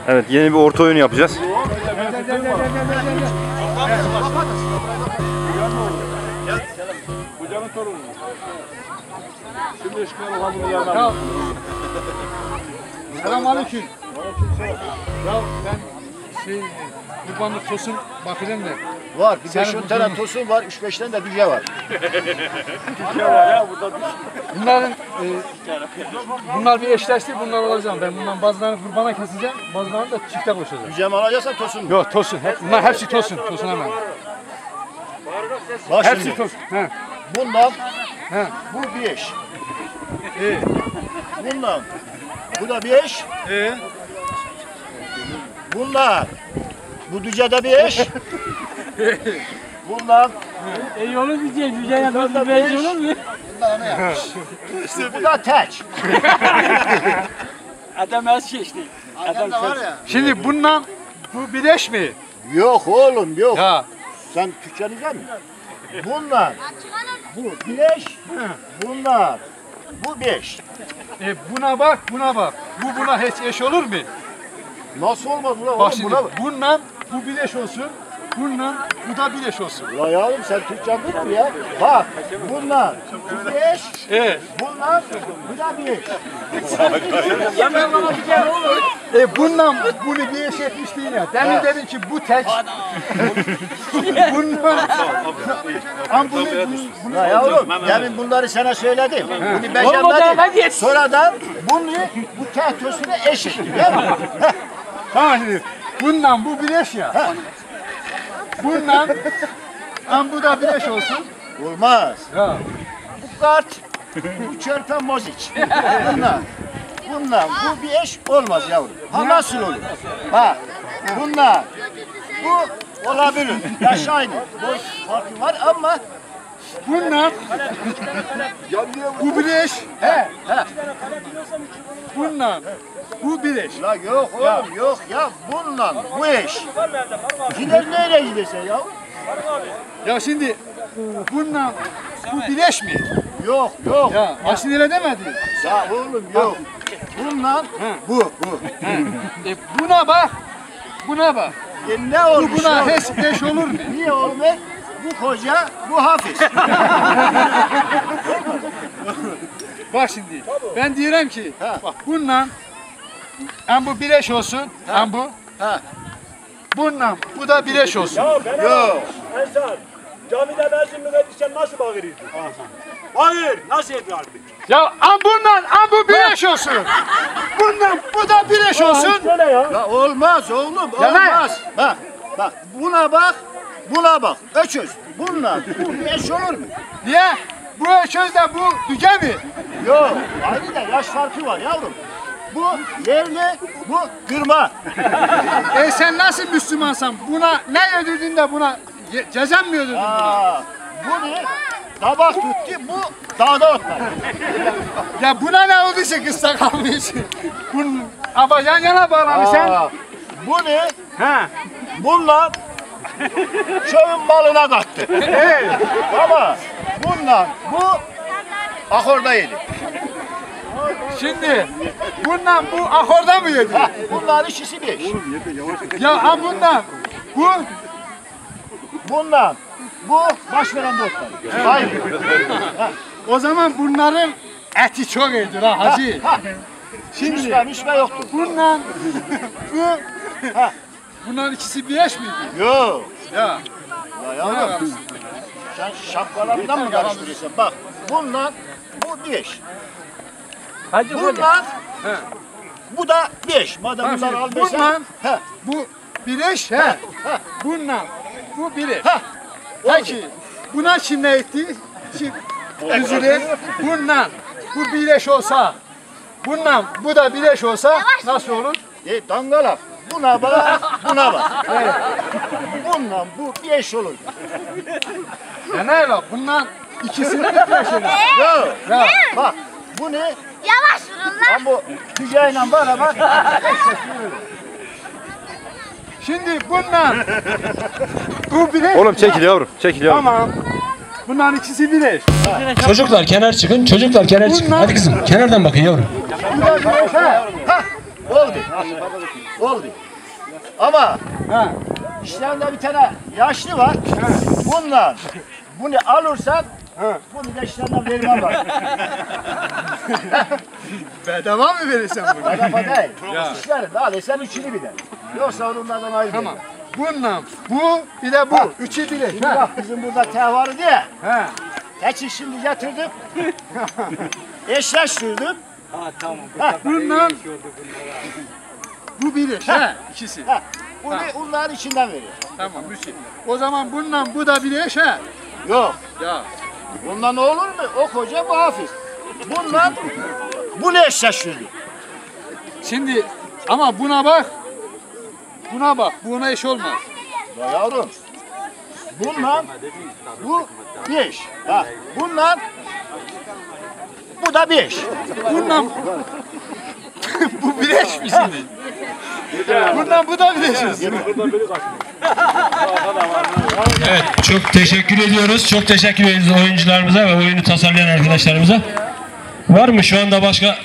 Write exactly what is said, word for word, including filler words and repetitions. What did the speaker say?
Evet, yeni bir orta oyun yapacağız. Hocanın torunu. Şimdi ışıkları hamurun yanına. Selamünaleyküm. Ya ben şey kurbanlık tosun bakacağım da. Var, bir beş on tane tosun var, üç beş tane de düce var. Düce var ya burada. Bunların e, bunlar bir eşleşti, bunlar alacağım. Ben bundan bazılarını kurbana keseceğim, bazılarını da çifte koşacağım. Düce mi alacaksan tosun mu? Yok tosun, hep, bunlar hepsi tosun, tosun hemen. Bak Hepsi şimdi, tosun. He. bundan He. bu bir eş. İyi. Bundan bu da bir eş. İyi. Bundan bu düce de bir eş. Bundan İyi olur diyeceğim, güzel yapalım, bir olur mu? bundan ne yapmış? İşte bu da teç. Adam az geçti. Adam var ya. Şimdi bundan bu bileş mi? Yok oğlum yok. Ya. Sen Türkçe bilecek misin? Bundan bu bir eş. Bundan bu beş. E buna bak, buna bak. Bu buna hiç eş olur mu? Nasıl olmaz ulan Bak oğlum şimdi buna? bundan bu bileş olsun. Bundan bu da bileş olsun. Ulan yavrum sen Türkçe bilir mi ya? Bak bundan bu beş. Evet. Bundan bu da bir eş. E bundan bunu bir eş etmişti yine. Demin dedim ki bu tek. bundan Am bunu, bunu, bunu Ya yavrum demin bunları sana söyledim. Bunu Olmadı, becermedim. hadi. Sonradan bunu bu tehtosunu eş ettim değil mi? Tamam şimdi. Bundan bu bileş ya. Bundan am bu da bileş olsun. Olmaz. Ya. Bu kart bu çörpe moziç. Bundan. Bundan bu bir eş olmaz yavrum. Ha nasıl olur? Bak bundan bu olabilir. Yaş aynı. Boy farkı var ama Bundan bu bileş. he he. Bundan bu bileş. La yok oğlum yok ya bundan bu eş. Gider nereye gidersen ya? Ya şimdi bundan bu bileş mi? Yok yok. Ya Aşin öyle demedi. Ya oğlum yok. Bundan bu bu. E buna bak. Buna bak. E ne Bu olmuş? buna oğlum? hiç eş olur mu? Niye olmuyor? Bu koca, bu hafiz. Bak şimdi. Ben diyorum ki Ha. bak bundan hem bu bileş olsun. Hem bu. Ha. Bundan bu da bileş olsun. Ya ben Yok. Ensar, camide benzin müfettişken nasıl bağırıyordu? Hayır, nasıl ediyordu? Ya am bundan am bu bileş olsun. Bundan bu da bileş olsun. Şöyle ya. Ya olmaz oğlum, Ya ne? olmaz. Bak, bak buna bak, buna bak. Öçöz. Bunlar, bu eş olur mu? Niye? Bu çözde bu düge mi? Yok. Aynı da yaş farkı var yavrum. Bu yerli, bu kırma. E sen nasıl Müslümansan buna ne ödürdün de buna ye- ceza mı ödürdün buna? Aa, bu ne? Tabak tuttu, bu dağda otlar. Ya buna ne olduysa kısa kalmış. Bunun ama yan yana bağlamış sen. Aa, bu ne? He. Bunlar köyün malına kattı. Evet. Ama bunlar bu akorda yedi. Şimdi bundan bu akorda mı yedi? Ha, bunlar işisi beş. Ya ha bundan bu Bundan bu baş veren botlar. Aynı. o zaman bunların eti çok iyidir ha hacı. Şimdi Şimdi mişme mişme yoktur. bundan bu ha bunların ikisi bir eş miydi? Yok. Ya. Ya yavrum. Sen şapkalarından mı karıştırıyorsun? Bak bundan bu beş. Hacı hoca. Bundan He. bu da beş. Madem Bak bunları şimdi, al beşe. bundan- He. Bu bir eş he. Ha. Bundan bu bir eş. Ha. Peki buna kim ne etti? Kim? Üzülür. Bundan bu birleş olsa, bundan bu da birleş olsa nasıl olur? E dangalak. Buna bak, buna bak. Evet. Bundan bu beş olur. Ya ne öyle? Bundan ikisini de birleş olur. Yok. Ya Bak bu ne? Yavaş vurun lan. Ben bu tüceyle beraber şimdi bundan bu birleş. Oğlum çekil yavrum, çekil yavrum. Tamam. Bunların ikisi birleş. Çocuklar kenar çıkın, çocuklar kenar çıkın. Hadi kızım, kenardan bakın yavrum. Bu da birleş he. oldu. Oldu. Ama Ha. işlerinde bir tane yaşlı var. Bundan bunu alırsan bunu da işlerinden vermem var. Bedava mı verirsen bunu? Bedava değil. İşlerin de alırsan üçünü bir de. Yoksa onlardan ayrı Tamam. değil. Bununla bu bir de bu. Ha. Üçü bile. Şimdi Ha. bak bizim burada tehvarı diye. Ha. Keçi şimdi getirdim. Eşleştirdim. Ha tamam. Bununla bu bile. Ha. İkisi. Ha, bunu onların içinden veriyor. Tamam. Üçü. O zaman bununla bu da bile. Ha. Yok. Ya. Bundan ne olur mu? O koca bu hafif. Bundan bunu eşleştirdim. Şimdi ama buna bak. Buna bak. Buna eş olmaz. Ya yavrum. Bundan bu beş. Ha, bundan bu da beş. Bununla bu bileş mi şimdi? Bundan bu da bileş olsun. Evet, çok teşekkür ediyoruz. Çok teşekkür ediyoruz oyuncularımıza ve oyunu tasarlayan arkadaşlarımıza. Var mı şu anda başka